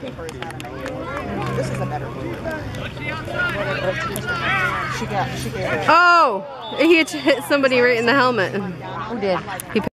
paper is not amazing. This is a better one. She gave her. Oh, he hit somebody right in the helmet. Who did? He